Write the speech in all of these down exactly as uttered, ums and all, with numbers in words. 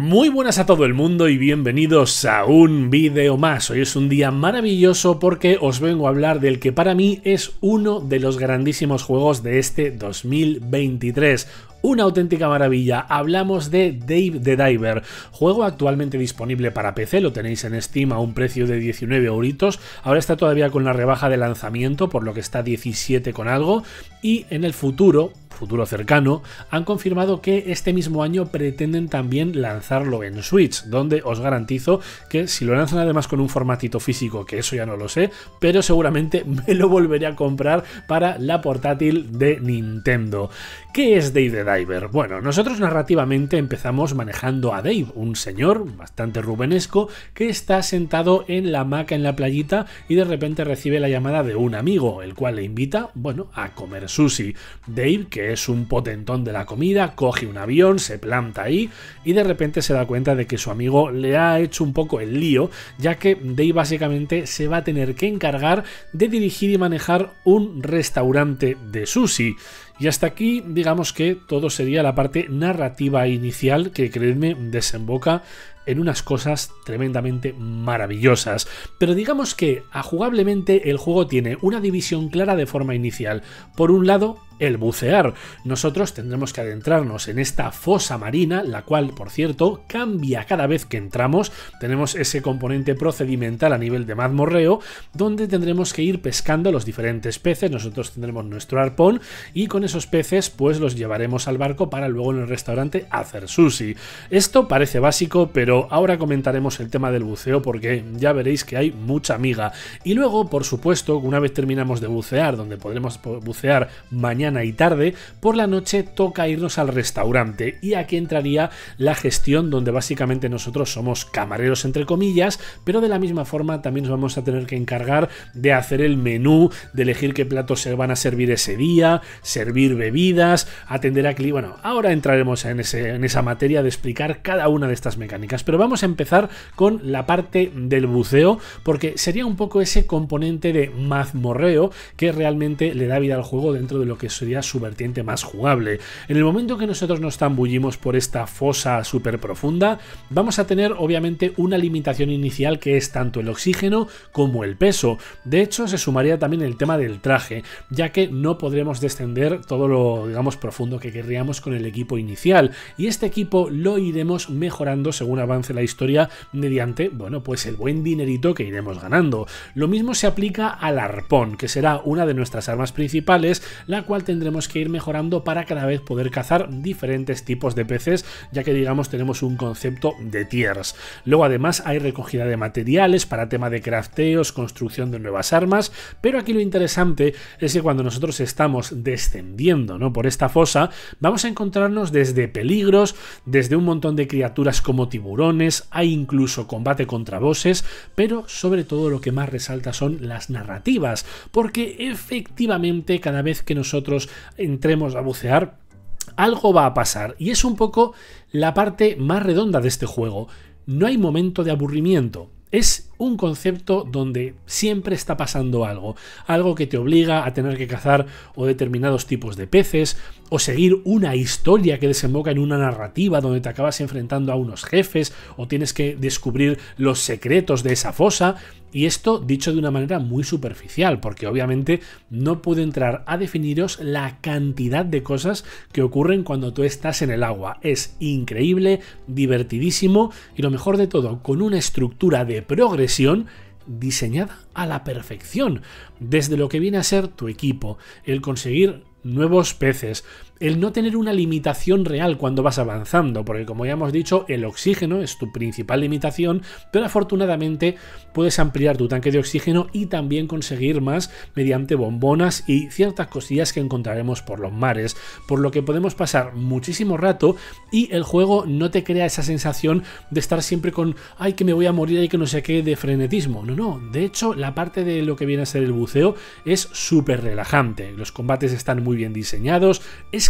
Muy buenas a todo el mundo y bienvenidos a un vídeo más. Hoy es un día maravilloso porque os vengo a hablar del que para mí es uno de los grandísimos juegos de este dos mil veintitrés. Una auténtica maravilla. Hablamos de Dave the Diver, juego actualmente disponible para P C, lo tenéis en Steam a un precio de diecinueve euritos, ahora está todavía con la rebaja de lanzamiento, por lo que está diecisiete con algo, y en el futuro, futuro cercano, han confirmado que este mismo año pretenden también lanzarlo en Switch, donde os garantizo que si lo lanzan además con un formatito físico, que eso ya no lo sé, pero seguramente me lo volveré a comprar para la portátil de Nintendo. ¿Qué es Dave the Diver? Bueno, nosotros narrativamente empezamos manejando a Dave, un señor bastante rubenesco que está sentado en la hamaca en la playita y de repente recibe la llamada de un amigo, el cual le invita, bueno, a comer sushi. Dave, que es un potentón de la comida, coge un avión, se planta ahí y de repente se da cuenta de que su amigo le ha hecho un poco el lío, ya que Dave básicamente se va a tener que encargar de dirigir y manejar un restaurante de sushi. Y hasta aquí, digamos que todo sería la parte narrativa inicial que, creedme, desemboca en unas cosas tremendamente maravillosas. Pero digamos que, jugablemente, el juego tiene una división clara de forma inicial. Por un lado, el bucear. Nosotros tendremos que adentrarnos en esta fosa marina, la cual, por cierto, cambia cada vez que entramos. Tenemos ese componente procedimental a nivel de mazmorreo, donde tendremos que ir pescando los diferentes peces. Nosotros tendremos nuestro arpón y con esos peces pues los llevaremos al barco para luego en el restaurante hacer sushi. Esto parece básico, pero ahora comentaremos el tema del buceo porque ya veréis que hay mucha miga. Y luego, por supuesto, una vez terminamos de bucear, donde podremos bucear mañana y tarde, por la noche toca irnos al restaurante y aquí entraría la gestión, donde básicamente nosotros somos camareros entre comillas, pero de la misma forma también nos vamos a tener que encargar de hacer el menú, de elegir qué platos se van a servir ese día, servir bebidas, atender a clientes. Bueno, ahora entraremos en, ese, en esa materia de explicar cada una de estas mecánicas, pero vamos a empezar con la parte del buceo porque sería un poco ese componente de mazmorreo que realmente le da vida al juego dentro de lo que sería su vertiente más jugable. En el momento que nosotros nos zambullimos por esta fosa súper profunda, vamos a tener obviamente una limitación inicial que es tanto el oxígeno como el peso. De hecho, se sumaría también el tema del traje, ya que no podremos descender todo lo, digamos, profundo que querríamos con el equipo inicial, y este equipo lo iremos mejorando según avance la historia mediante, bueno, pues el buen dinerito que iremos ganando. Lo mismo se aplica al arpón, que será una de nuestras armas principales, la cual tendremos que ir mejorando para cada vez poder cazar diferentes tipos de peces, ya que digamos tenemos un concepto de tiers. Luego además hay recogida de materiales para tema de crafteos, construcción de nuevas armas, pero aquí lo interesante es que cuando nosotros estamos descendiendo, ¿no?, por esta fosa, vamos a encontrarnos desde peligros, desde un montón de criaturas como tiburones, hay incluso combate contra bosses, pero sobre todo lo que más resalta son las narrativas, porque efectivamente cada vez que nosotros entremos a bucear, algo va a pasar, y es un poco la parte más redonda de este juego. No hay momento de aburrimiento. Es un concepto donde siempre está pasando algo, algo que te obliga a tener que cazar o determinados tipos de peces, o seguir una historia que desemboca en una narrativa donde te acabas enfrentando a unos jefes, o tienes que descubrir los secretos de esa fosa. Y esto dicho de una manera muy superficial, porque obviamente no puedo entrar a definiros la cantidad de cosas que ocurren cuando tú estás en el agua. Es increíble, divertidísimo y lo mejor de todo, con una estructura de progresión diseñada a la perfección, desde lo que viene a ser tu equipo, el conseguir nuevos peces, el no tener una limitación real cuando vas avanzando, porque como ya hemos dicho, el oxígeno es tu principal limitación, pero afortunadamente puedes ampliar tu tanque de oxígeno y también conseguir más mediante bombonas y ciertas cosillas que encontraremos por los mares, por lo que podemos pasar muchísimo rato y el juego no te crea esa sensación de estar siempre con ay, que me voy a morir y que no sé qué, de frenetismo. No, no, de hecho la parte de lo que viene a ser el buceo es súper relajante, los combates están muy bien diseñados, es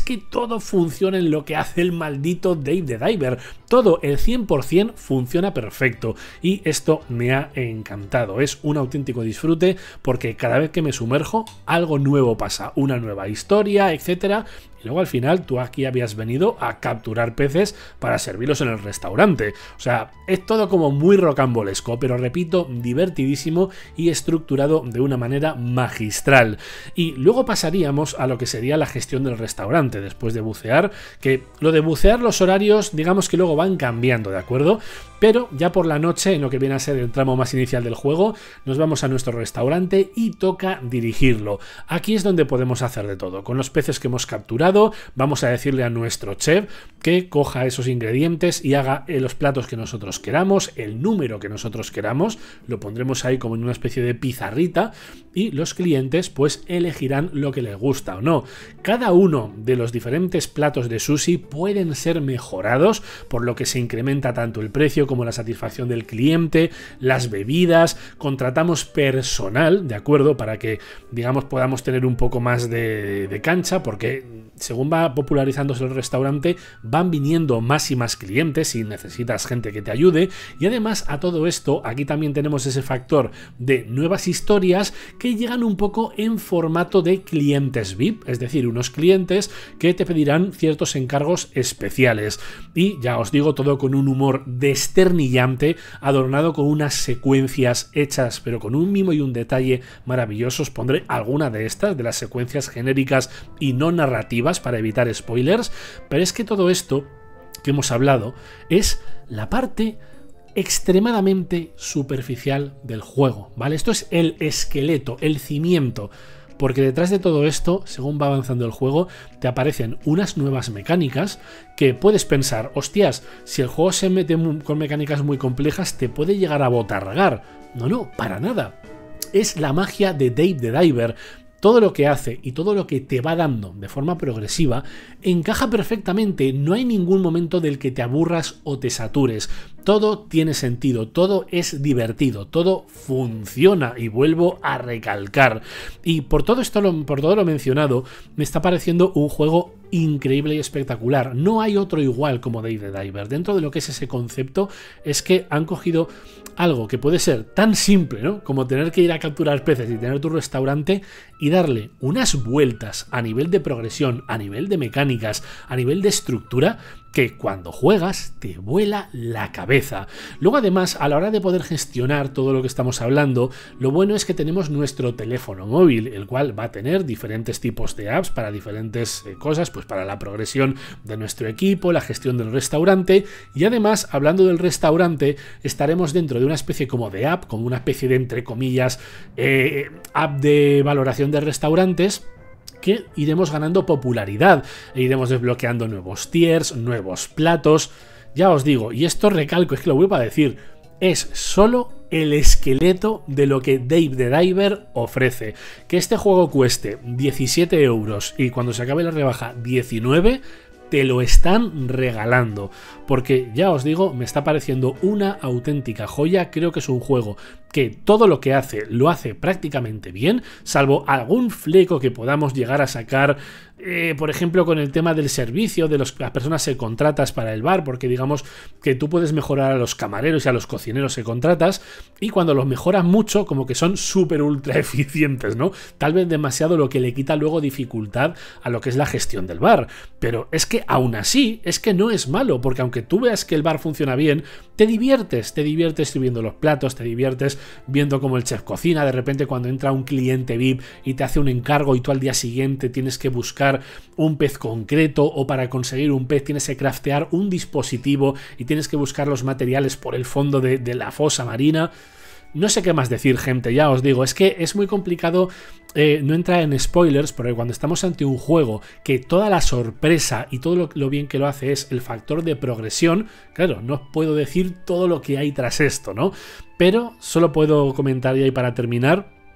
que todo funciona en lo que hace el maldito Dave the Diver. Todo, el cien por cien funciona perfecto y esto me ha encantado. Es un auténtico disfrute porque cada vez que me sumerjo algo nuevo pasa, una nueva historia, etcétera. Y luego al final tú aquí habías venido a capturar peces para servirlos en el restaurante. O sea, es todo como muy rocambolesco, pero repito, divertidísimo y estructurado de una manera magistral. Y luego pasaríamos a lo que sería la gestión del restaurante después de bucear, que lo de bucear los horarios digamos que luego van cambiando, ¿de acuerdo? Pero ya por la noche, en lo que viene a ser el tramo más inicial del juego, nos vamos a nuestro restaurante y toca dirigirlo. Aquí es donde podemos hacer de todo. Con los peces que hemos capturado, vamos a decirle a nuestro chef que coja esos ingredientes y haga los platos que nosotros queramos, el número que nosotros queramos, lo pondremos ahí como en una especie de pizarrita y los clientes pues elegirán lo que les gusta o no. Cada uno de los diferentes platos de sushi pueden ser mejorados, por lo que se incrementa tanto el precio como la satisfacción del cliente, las bebidas, contratamos personal, ¿de acuerdo? Para que, digamos, podamos tener un poco más de, de cancha, porque según va popularizándose el restaurante, van viniendo más y más clientes y necesitas gente que te ayude. Y además a todo esto, aquí también tenemos ese factor de nuevas historias que llegan un poco en formato de clientes V I P, es decir, unos clientes que te pedirán ciertos encargos especiales. Y ya os digo, todo con un humor desternillante, adornado con unas secuencias hechas pero con un mimo y un detalle maravillosos. Pondré alguna de estas, de las secuencias genéricas y no narrativas para evitar spoilers, pero es que todo esto que hemos hablado es la parte extremadamente superficial del juego, ¿vale? Esto es el esqueleto, el cimiento, porque detrás de todo esto, según va avanzando el juego, te aparecen unas nuevas mecánicas que puedes pensar, hostias, si el juego se mete con mecánicas muy complejas, te puede llegar a botargar. No, no, para nada. Es la magia de Dave the Diver. Todo lo que hace y todo lo que te va dando de forma progresiva encaja perfectamente, no hay ningún momento del que te aburras o te satures. Todo tiene sentido, todo es divertido, todo funciona y vuelvo a recalcar. Y por todo esto, por todo lo mencionado, me está pareciendo un juego increíble y espectacular. No hay otro igual como Dave the Diver. Dentro de lo que es ese concepto es que han cogido algo que puede ser tan simple, ¿no?, como tener que ir a capturar peces y tener tu restaurante, y darle unas vueltas a nivel de progresión, a nivel de mecánicas, a nivel de estructura, que cuando juegas te vuela la cabeza. Luego además, a la hora de poder gestionar todo lo que estamos hablando, lo bueno es que tenemos nuestro teléfono móvil, el cual va a tener diferentes tipos de apps para diferentes eh, cosas, pues para la progresión de nuestro equipo, la gestión del restaurante, y además, hablando del restaurante, estaremos dentro de una especie como de app, como una especie de, entre comillas, eh, app de valoración de restaurantes, que iremos ganando popularidad e iremos desbloqueando nuevos tiers, nuevos platos. Ya os digo, y esto recalco, es que lo vuelvo a decir, es solo el esqueleto de lo que Dave the Diver ofrece. Que este juego cueste diecisiete euros y cuando se acabe la rebaja diecinueve, te lo están regalando, porque ya os digo, me está pareciendo una auténtica joya. Creo que es un juego que todo lo que hace lo hace prácticamente bien, salvo algún fleco que podamos llegar a sacar, eh, por ejemplo con el tema del servicio de los, las personas que contratas para el bar, porque digamos que tú puedes mejorar a los camareros y a los cocineros que contratas, y cuando los mejoras mucho como que son súper ultra eficientes, ¿no? Tal vez demasiado, lo que le quita luego dificultad a lo que es la gestión del bar, pero es que aún así es que no es malo, porque aunque tú veas que el bar funciona bien, te diviertes, te diviertes sirviendo los platos, te diviertes viendo cómo el chef cocina. De repente cuando entra un cliente V I P y te hace un encargo y tú al día siguiente tienes que buscar un pez concreto, o para conseguir un pez tienes que craftear un dispositivo y tienes que buscar los materiales por el fondo de, de la fosa marina. No sé qué más decir, gente, ya os digo, es que es muy complicado eh, no entrar en spoilers, porque cuando estamos ante un juego que toda la sorpresa y todo lo, lo bien que lo hace es el factor de progresión, claro, no os puedo decir todo lo que hay tras esto, ¿no? Pero solo puedo comentar ya, y para terminar,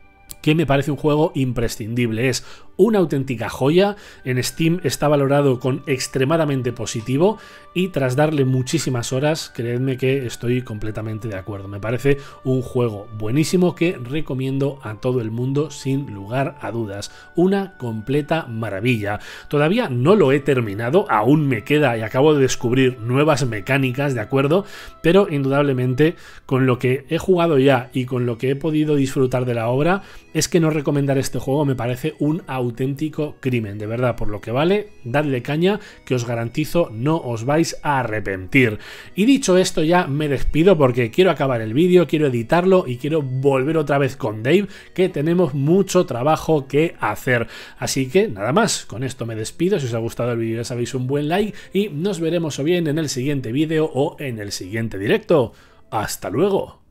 que me parece un juego imprescindible. Es una auténtica joya, en Steam está valorado con extremadamente positivo y tras darle muchísimas horas, creedme que estoy completamente de acuerdo. Me parece un juego buenísimo que recomiendo a todo el mundo sin lugar a dudas. Una completa maravilla. Todavía no lo he terminado, aún me queda y acabo de descubrir nuevas mecánicas, ¿de acuerdo? Pero indudablemente con lo que he jugado ya y con lo que he podido disfrutar de la obra, es que no recomendar este juego me parece un auténtico crimen, de verdad, por lo que vale, dadle caña, que os garantizo no os vais a arrepentir. Y dicho esto ya me despido porque quiero acabar el vídeo, quiero editarlo y quiero volver otra vez con Dave, que tenemos mucho trabajo que hacer. Así que nada más, con esto me despido. Si os ha gustado el vídeo ya sabéis, un buen like y nos veremos o bien en el siguiente vídeo o en el siguiente directo. ¡Hasta luego!